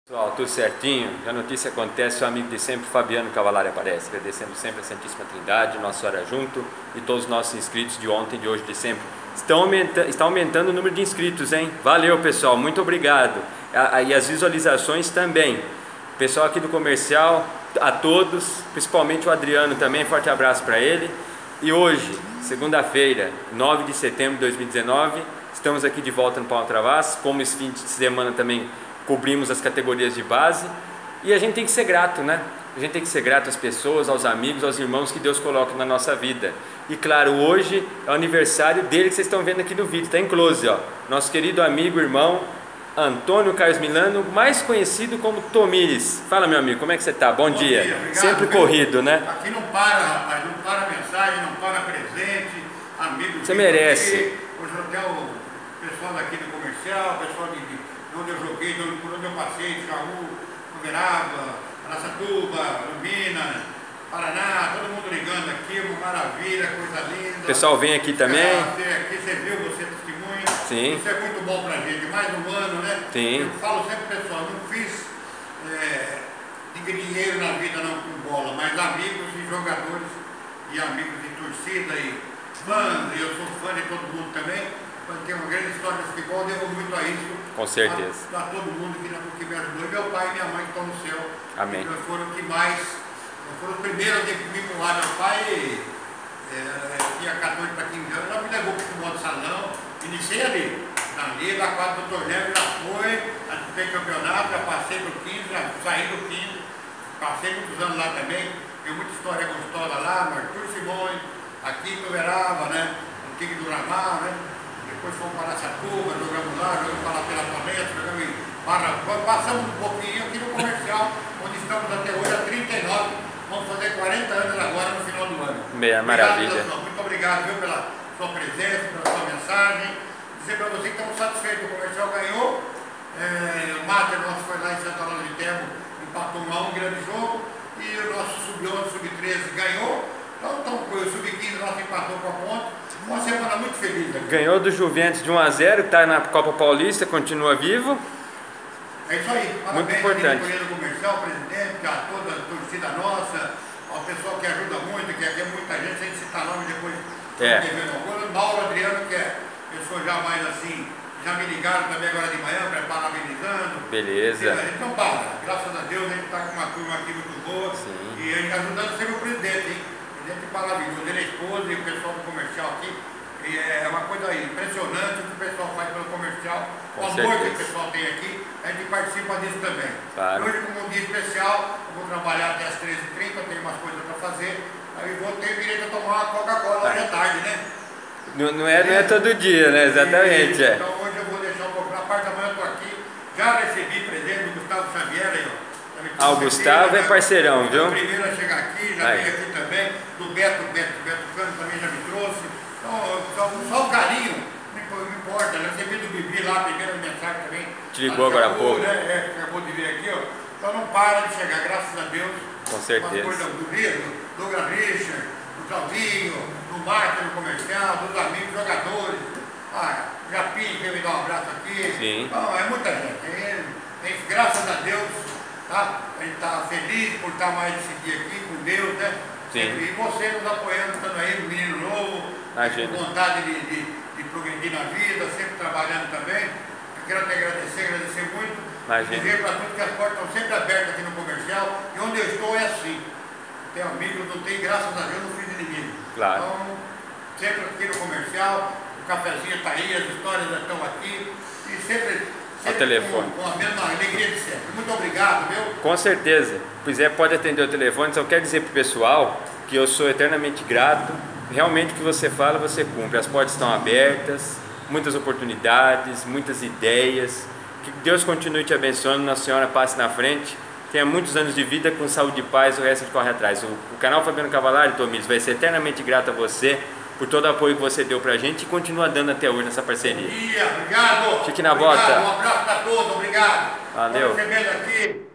Pessoal, tudo certinho? A notícia acontece, o amigo de sempre, Fabiano Cavalari, aparece. Agradecemos sempre a Santíssima Trindade, Nossa Senhora junto e todos os nossos inscritos de ontem, de hoje, de sempre. Está aumentando o número de inscritos, hein? Valeu, pessoal, muito obrigado. E as visualizações também. Pessoal aqui do comercial, a todos, principalmente o Adriano também, forte abraço para ele. E hoje, segunda-feira, 9 de setembro de 2019, estamos aqui de volta no Pão Travas. Como esse fim de semana também cobrimos as categorias de base, e a gente tem que ser grato, né? A gente tem que ser grato às pessoas, aos amigos, aos irmãos que Deus coloca na nossa vida. E claro, hoje é o aniversário dele que vocês estão vendo aqui no vídeo, está em close, ó. Nosso querido amigo, irmão, Antônio Carlos Milano, mais conhecido como Tomires. Fala, meu amigo, como é que você está? Bom dia. Obrigado, sempre corrido, né? Aqui não para, rapaz, não para mensagem, não para presente, amigos. Você merece. Hoje até o pessoal daqui do comercial, o pessoal de onde eu joguei, por onde eu passei, Jaú, Uberaba, Araçatuba, Lubina, Paraná, todo mundo ligando aqui, uma maravilha, coisa linda. O pessoal vem aqui também. Aqui você viu, você testemunha. Sim. Isso é muito bom pra gente, mais um ano, né? Sim. Eu falo sempre, pessoal, não fiz dinheiro na vida não com bola, mas amigos e jogadores, e amigos de torcida, e fãs, e eu sou fã de todo mundo também. Tem uma grande história de futebol, eu devo muito a isso. Com certeza. A todo mundo que me ajudou. E meu pai e minha mãe que estão no céu. Amém. Que foram os primeiros a me empurrar. Meu pai tinha 14 para 15 anos, já me levou para o futebol de salão. Iniciei ali, na liga, a quadra do torneio, já foi, disputei campeonato, já passei para o 15, já saí do 15, passei muitos anos lá também. Tem muita história gostosa lá, Arthur Simões, aqui em Uberaba, né? No Tigre do Ramal, né? Depois fomos para Araçatuba, jogamos lá, jogamos para lá pela Palestra, jogamos em Barra. Passamos um pouquinho aqui no comercial, onde estamos até hoje, há 39. Vamos fazer 40 anos agora no final do ano. Maravilha. Obrigado, muito obrigado, viu, pela sua presença, pela sua mensagem. Dizer para você que estamos satisfeitos, o comercial ganhou. O Mater nosso foi lá em Santa Rosa de Termo, empatou um grande jogo. E o nosso sub-11, sub-13 ganhou. Então o sub-15 nosso empatou com a ponta. Uma semana muito feliz aqui. Ganhou do Juventus de 1-0, está na Copa Paulista, continua vivo. É isso aí, parabéns. Muito importante. Do comercial, presidente, a toda a torcida nossa, ao pessoal que ajuda muito, que aqui é muita gente, sem citar nome depois. Mauro Adriano, que é pessoa já mais assim, já me ligaram também agora de manhã, parabenizando. Beleza. A gente não para, graças a Deus a gente está com uma turma aqui muito boa. Sim. E a gente ajudando sempre o presidente, hein? Presidente maravilhoso, ele é esposa e o pessoal do comercial aqui. E é uma coisa impressionante o que o pessoal faz pelo comercial, o amor que o pessoal tem aqui, a gente participa disso também. Claro. Hoje, como um dia especial, eu vou trabalhar até as 13h30, tenho umas coisas para fazer, aí vou ter direito a tomar uma Coca-Cola hoje à tarde, né? Não é todo dia, né? Exatamente. Então hoje eu vou deixar um pouco, na parte da manhã eu estou aqui, já recebi presente do Gustavo Xavier aí, ó. O Gustavo é parceirão, viu? O primeiro a chegar aqui, já veio aqui também, do Beto Cano também já me trouxe. Então, só o carinho, não importa, eu recebi do Bibi lá, a primeira mensagem também. Te ligou agora há pouco. Né? Acabou de vir aqui, ó. Então não para de chegar, graças a Deus. Com certeza. Uma coisa do Douglas Richard, do Salvinho, do Marco no comercial, dos amigos, jogadores. Japim veio me dar um abraço aqui. Sim. Então, é muita gente. Graças a Deus, tá? A gente está feliz por estar mais esse dia aqui com Deus, né? Sim. E você nos apoiando, estando aí, um menino novo. Com vontade de progredir na vida, sempre trabalhando também. Eu quero te agradecer muito. Imagina. Dizer para todos que as portas estão sempre abertas aqui no comercial e onde eu estou é assim. Tenho amigos, não tenho, graças a Deus, não fiz inimigo. Claro. Então, sempre aqui no comercial, o cafezinho está aí, as histórias já estão aqui e sempre ao telefone. Com a mesma alegria de sempre. Muito obrigado, viu? Com certeza. Pois pode atender o telefone. Só quero dizer para o pessoal que eu sou eternamente grato. Realmente o que você fala, você cumpre. As portas estão abertas, muitas oportunidades, muitas ideias. Que Deus continue te abençoando, Nossa Senhora passe na frente. Tenha muitos anos de vida com saúde e paz, o resto a gente corre atrás. O canal Fabiano Cavalari, Tomires, vai ser eternamente grato a você por todo o apoio que você deu pra gente e continua dando até hoje nessa parceria. Obrigado. Fique na bota. Um abraço para todos, obrigado. Valeu. Estou recebendo aqui.